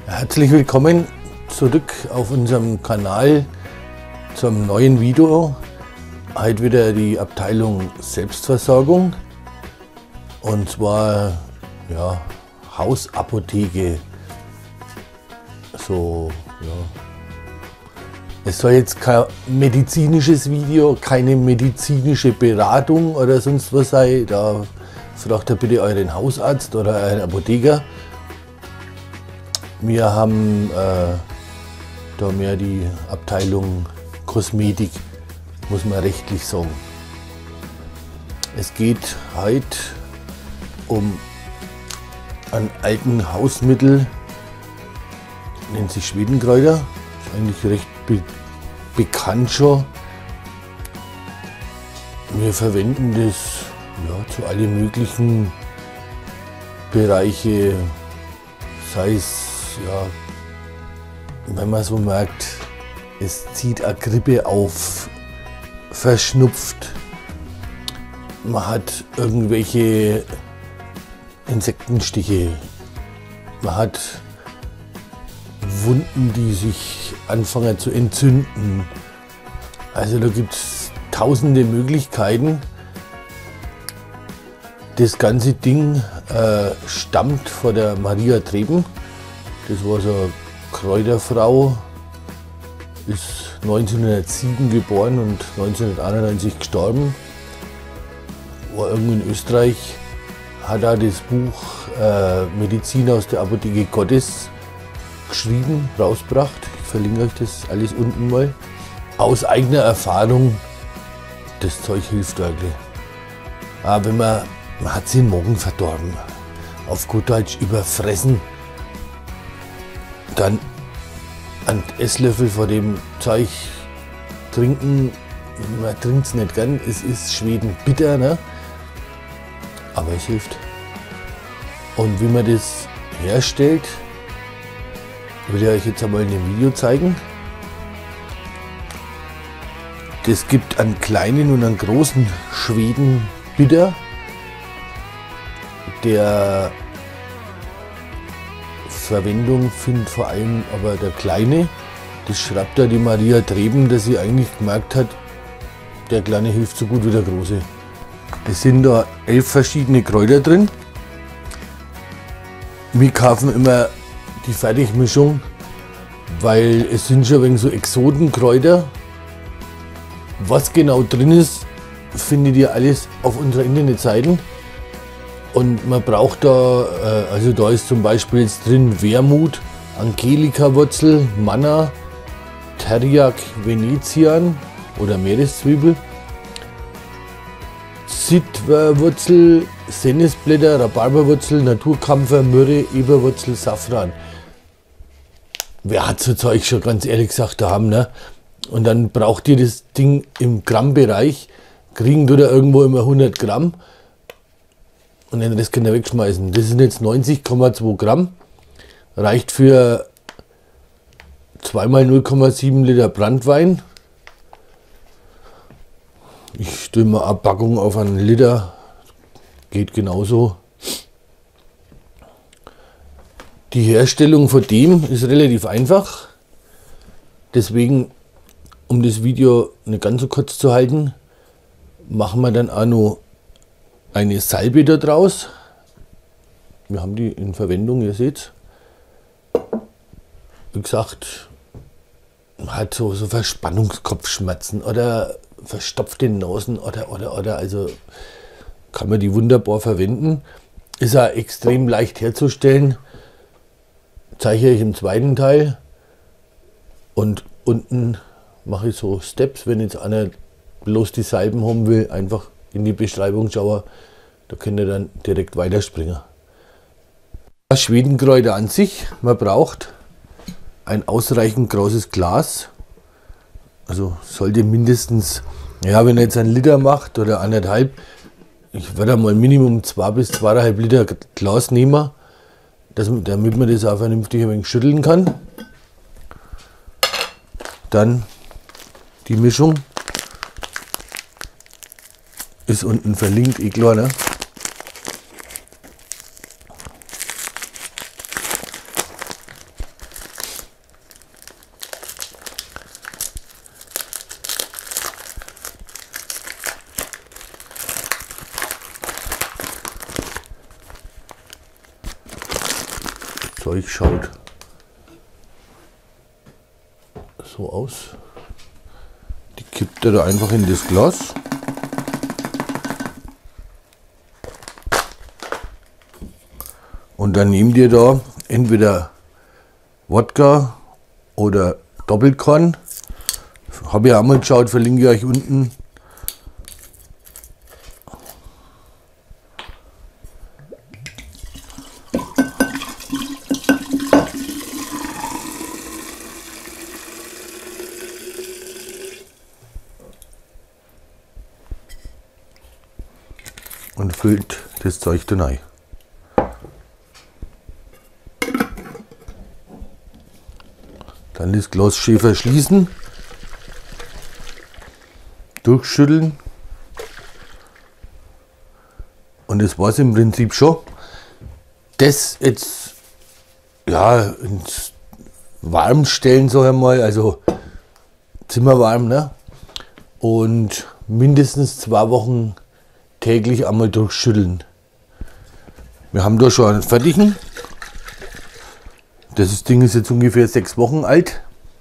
Herzlich willkommen zurück auf unserem Kanal zum neuen Video. Heute wieder die Abteilung Selbstversorgung und zwar ja, Hausapotheke. So, ja. Es soll jetzt kein medizinisches Video, keine medizinische Beratung oder sonst was sein. Da fragt ihr bitte euren Hausarzt oder euren Apotheker. Wir haben da mehr die Abteilung Kosmetik, muss man rechtlich sagen. Es geht heute um ein alten Hausmittel, nennt sich Schwedenkräuter. Ist eigentlich recht bekannt schon. Wir verwenden das ja, zu allen möglichen Bereichen, sei es ja, wenn man so merkt, es zieht eine Grippe auf, verschnupft, man hat irgendwelche Insektenstiche, man hat Wunden, die sich anfangen zu entzünden. Also da gibt es tausende Möglichkeiten. Das ganze Ding stammt von der Maria Treben. Das war so eine Kräuterfrau, ist 1907 geboren und 1991 gestorben. War irgendwo in Österreich, hat da das Buch Medizin aus der Apotheke Gottes geschrieben, rausgebracht. Ich verlinke euch das alles unten mal. Aus eigener Erfahrung, das Zeug hilft wirklich. Aber wenn man hat sich den Magen verdorben, auf gut Deutsch überfressen, dann einen Esslöffel von dem Zeug trinken. Man trinkt es nicht gern, es ist Schweden bitter, ne? Aber es hilft. Und wie man das herstellt, will ich euch jetzt einmal in dem Video zeigen. Das gibt einen kleinen und einen großen Schweden bitter. Der Verwendung findet vor allem aber der Kleine. Das schreibt da die Maria Treben, dass sie eigentlich gemerkt hat, der Kleine hilft so gut wie der Große. Es sind da 11 verschiedene Kräuter drin. Wir kaufen immer die Fertigmischung, weil es sind schon ein wenig so Exotenkräuter. Was genau drin ist, findet ihr alles auf unserer Internetseite. Und man braucht da, also da ist zum Beispiel jetzt drin Wermut, Angelika-Wurzel, Manna, Teriak Venezian oder Meereszwiebel, Zitwerwurzel, Senisblätter, Rhabarberwurzel, Naturkampfer, Myrrhe, Eberwurzel, Safran. Wer hat so Zeug schon ganz ehrlich gesagt daheim, ne? Und dann braucht ihr das Ding im Grammbereich, kriegen tut ihr irgendwo immer 100 Gramm. Und den Rest könnt ihr wegschmeißen. Das sind jetzt 90,2 Gramm. Reicht für 2 mal 0,7 Liter Branntwein. Ich stelle mal eine Packung auf einen Liter. Geht genauso. Die Herstellung von dem ist relativ einfach. Deswegen, um das Video nicht ganz so kurz zu halten, machen wir dann auch noch eine Salbe da draus. Wir haben die in Verwendung, ihr seht. Wie gesagt, man hat so Verspannungskopfschmerzen oder verstopfte Nasen oder also kann man die wunderbar verwenden. Ist auch extrem leicht herzustellen. Zeige ich im zweiten Teil. Und unten mache ich so Steps, wenn jetzt einer bloß die Salben haben will, einfach in die Beschreibung schauen, da könnt ihr dann direkt weiterspringen. Das Schwedenkräuter an sich, man braucht ein ausreichend großes Glas, also sollte mindestens, ja, wenn ihr jetzt einen Liter macht oder 1,5, ich würde mal Minimum 2 bis 2,5 Liter Glas nehmen, damit man das auch vernünftig ein wenig schütteln kann. Dann die Mischung. Ist unten verlinkt, eh klar, ne? Zeug schaut so aus. Die kippt er da einfach in das Glas. Und dann nehmt ihr da entweder Wodka oder Doppelkorn. Habe ich auch mal geschaut, verlinke ich euch unten. Und füllt das Zeug da rein. Dann das Glas schön verschließen, durchschütteln und das war es im Prinzip schon. Das jetzt ja ins Warm stellen, sag ich mal, also zimmerwarm, ne? Und mindestens 2 Wochen täglich einmal durchschütteln. Wir haben da schon einen fertigen. Das Ding ist jetzt ungefähr 6 Wochen alt.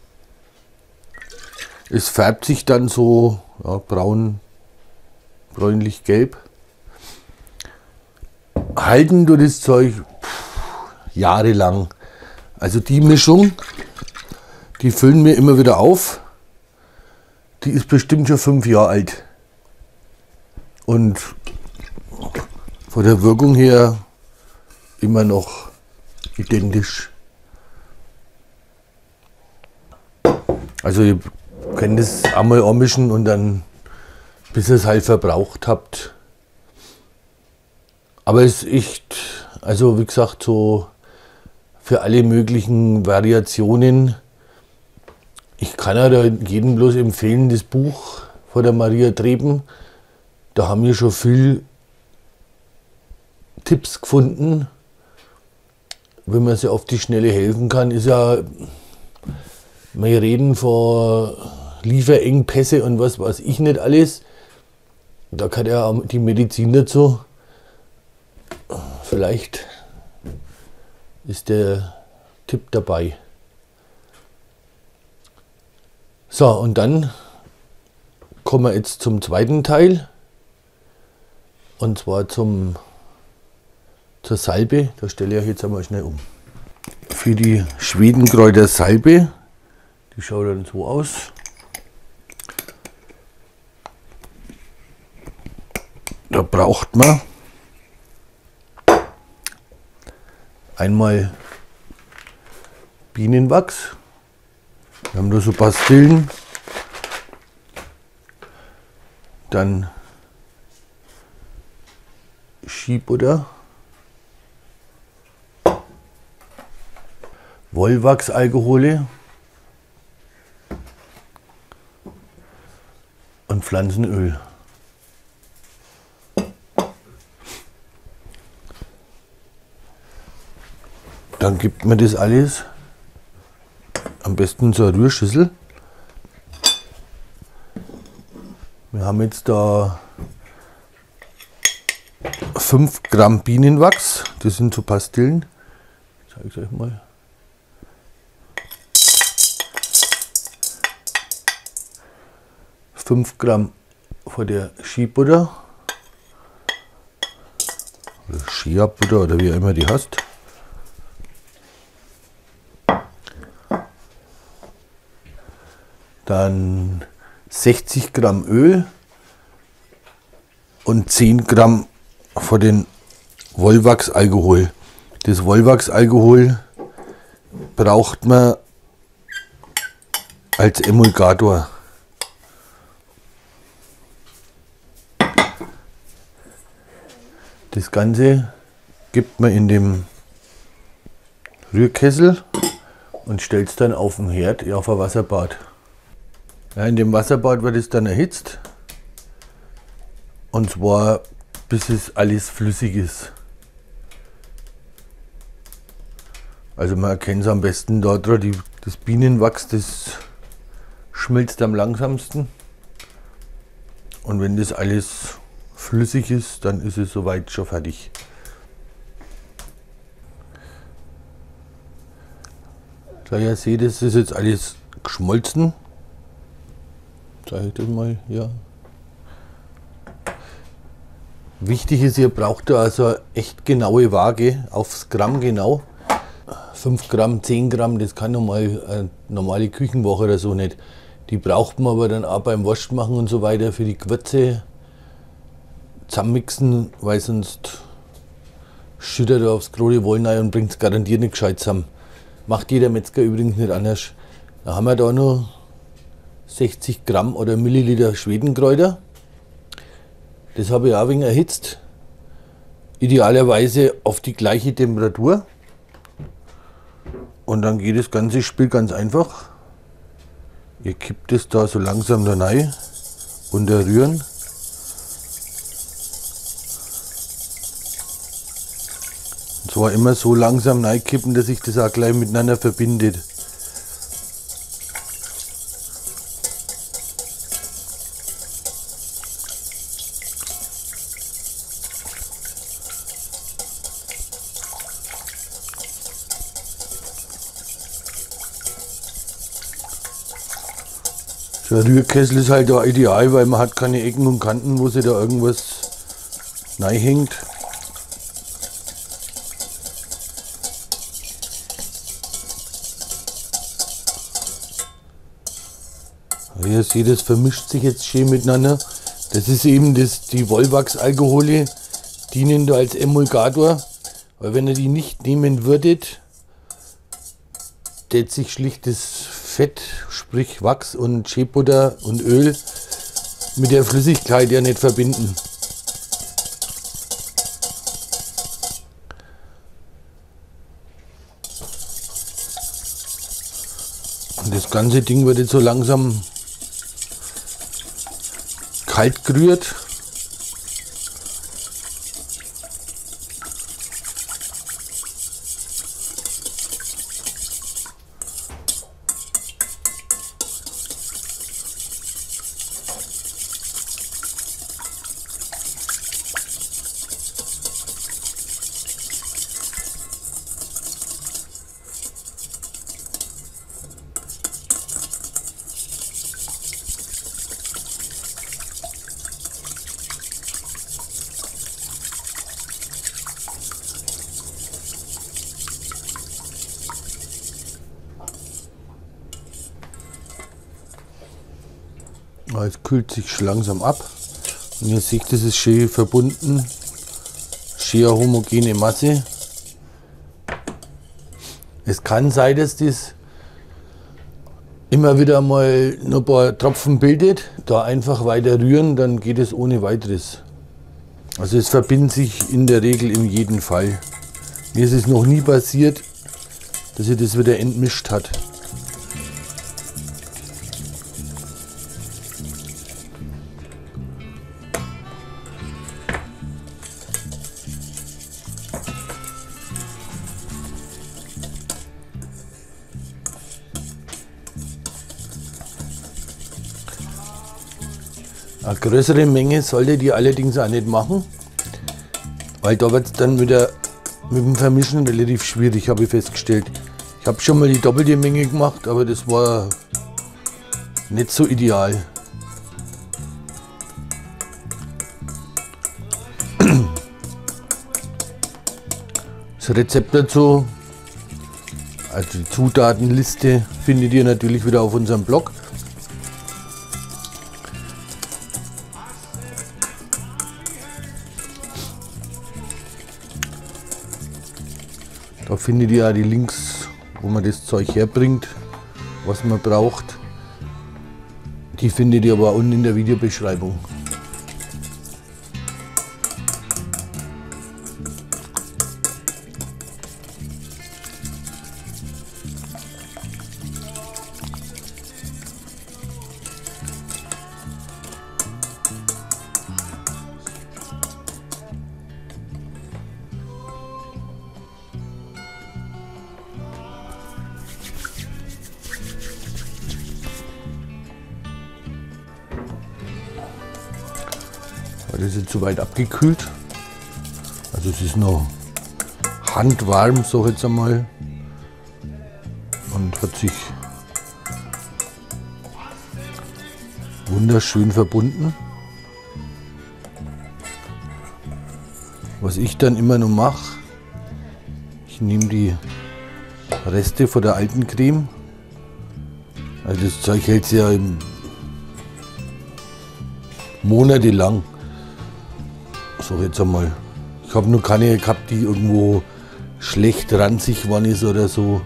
Es färbt sich dann so ja, bräunlich-gelb. Halten du das Zeug jahrelang. Also die Mischung, die füllen wir immer wieder auf. Die ist bestimmt schon 5 Jahre alt. Und von der Wirkung her immer noch identisch. Also ihr könnt es einmal anmischen und dann, bis ihr es halt verbraucht habt. Aber es ist echt, also wie gesagt, so für alle möglichen Variationen. Ich kann ja da jedem bloß empfehlen, das Buch von der Maria Treben. Da haben wir schon viel Tipps gefunden, wie man sich auf die Schnelle helfen kann. Ist ja, wir reden von Lieferengpässe und was weiß ich nicht alles. Da kann ja auch die Medizin dazu. Vielleicht ist der Tipp dabei. So, und dann kommen wir jetzt zum zweiten Teil. Und zwar zur Salbe. Da stelle ich jetzt einmal schnell um. Für die Schwedenkräuter Salbe, die schaut dann so aus. Da braucht man einmal Bienenwachs. Wir haben da so Pastillen. Dann Skibutter, Wollwachsalkohole und Pflanzenöl. Dann gibt man das alles am besten in so eine Rührschüssel. Wir haben jetzt da 5 Gramm Bienenwachs, das sind so Pastillen. Ich zeige es euch mal. Fünf Gramm von der Skibutter oder Shea-Butter oder wie auch immer die heißt. Dann 60 Gramm Öl und 10 Gramm von den Wollwachsalkohol. Das Wollwachsalkohol braucht man als Emulgator. Das Ganze gibt man in dem Rührkessel und stellt es dann auf den Herd, auf ein Wasserbad. Ja, in dem Wasserbad wird es dann erhitzt. Und zwar bis es alles flüssig ist. Also man erkennt es am besten da dran, das Bienenwachs, das schmilzt am langsamsten. Und wenn das alles flüssig ist, dann ist es soweit schon fertig. Da ihr seht, das ist jetzt alles geschmolzen. Zeige ich das mal hier. Wichtig ist, ihr braucht da also eine echt genaue Waage, aufs Gramm genau. 5 Gramm, 10 Gramm, das kann normal eine normale Küchenwoche oder so nicht. Die braucht man aber dann auch beim Wurst machen und so weiter für die Gewürze zusammenmixen, weil sonst schüttert er aufs große Wollnei und bringt es garantiert nicht gescheit zusammen. Macht jeder Metzger übrigens nicht anders. Da haben wir da noch 60 Gramm oder Milliliter Schwedenkräuter. Das habe ich auch ein wenig erhitzt. Idealerweise auf die gleiche Temperatur. Und dann geht das ganze Spiel ganz einfach. Ihr kippt es da so langsam da rein, unterrühren. Und zwar immer so langsam reinkippen, dass sich das auch gleich miteinander verbindet. Der Rührkessel ist halt da ideal, weil man hat keine Ecken und Kanten, wo sich da irgendwas reinhängt. Ihr seht, das vermischt sich jetzt schön miteinander. Das ist eben die Wollwachsalkohole, dienen da als Emulgator, weil wenn ihr die nicht nehmen würdet, tät sich schlicht das Fett, sprich Wachs und Schäbutter und Öl mit der Flüssigkeit ja nicht verbinden. Und das ganze Ding wird jetzt so langsam kalt gerührt. Es kühlt sich langsam ab und ihr seht, das ist schön verbunden, schön homogene Masse. Es kann sein, dass das immer wieder mal noch ein paar Tropfen bildet, da einfach weiter rühren, dann geht es ohne weiteres. Also es verbindet sich in der Regel in jedem Fall. Mir ist es noch nie passiert, dass sich das wieder entmischt hat. Eine größere Menge solltet ihr allerdings auch nicht machen, weil da wird es dann mit dem Vermischen relativ schwierig, habe ich festgestellt. Ich habe schon mal die doppelte Menge gemacht, aber das war nicht so ideal. Das Rezept dazu, also die Zutatenliste, findet ihr natürlich wieder auf unserem Blog. Da findet ihr ja die Links, wo man das Zeug herbringt, was man braucht. Die findet ihr aber unten in der Videobeschreibung. Das ist jetzt soweit abgekühlt. Also es ist noch handwarm, so jetzt einmal. und hat sich wunderschön verbunden. Was ich dann immer noch mache, ich nehme die Reste von der alten Creme. Also das Zeug hält sich ja monatelang. So jetzt einmal. Ich habe noch keine gehabt, die irgendwo schlecht ranzig geworden ist oder so.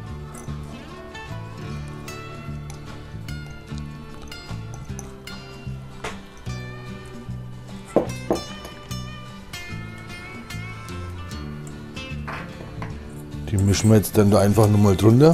Die mischen wir jetzt dann da einfach nochmal drunter.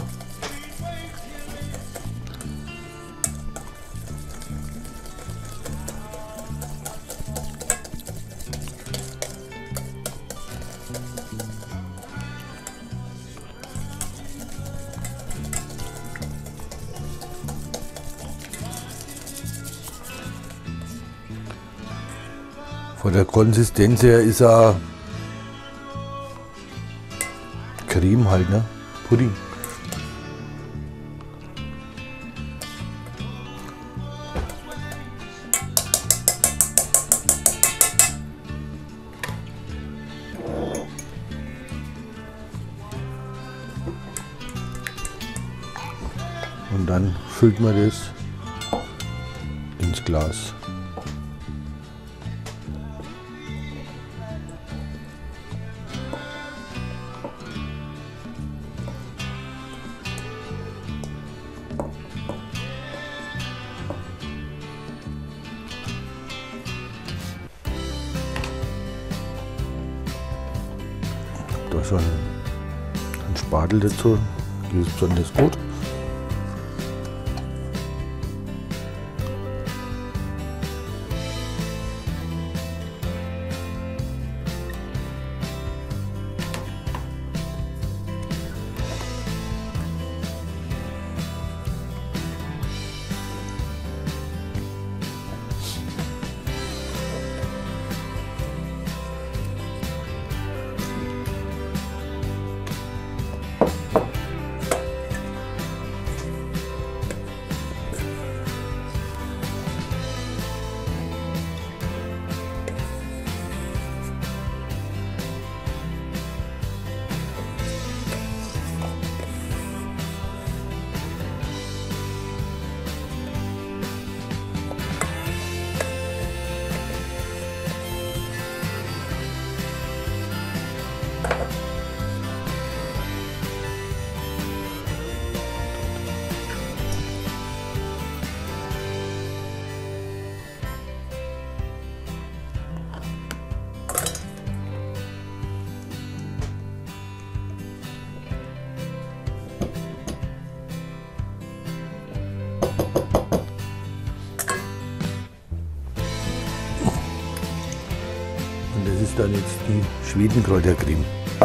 Von der Konsistenz her ist er Creme halt, ne? Pudding. Und dann füllt man das ins Glas. Da ist ein Spatel dazu, die ist besonders gut. Das ist dann jetzt die Schwedenkräutercreme.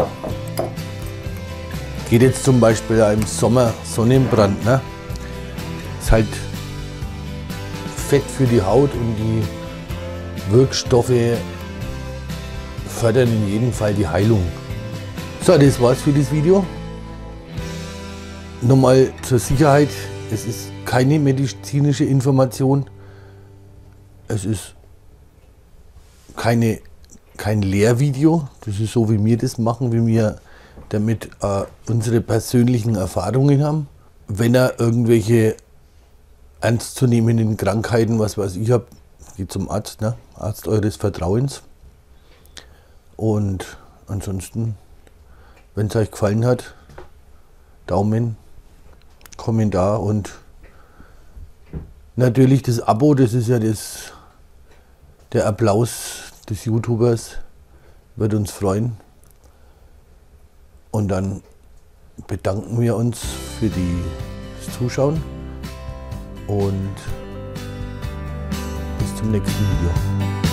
Geht jetzt zum Beispiel im Sommer Sonnenbrand, ne? Ist halt Fett für die Haut und die Wirkstoffe fördern in jedem Fall die Heilung. So, das war's für das Video. Nochmal zur Sicherheit, es ist keine medizinische Information. Es ist kein Lehrvideo, das ist so, wie wir das machen, wie wir damit unsere persönlichen Erfahrungen haben. Wenn ihr irgendwelche ernstzunehmenden Krankheiten, was weiß ich, habt, geht zum Arzt, ne? Arzt eures Vertrauens. Und ansonsten, wenn es euch gefallen hat, Daumen, Kommentar und natürlich das Abo, das ist ja der Applaus des YouTubers, wird uns freuen. Und dann bedanken wir uns für das Zuschauen und bis zum nächsten Video.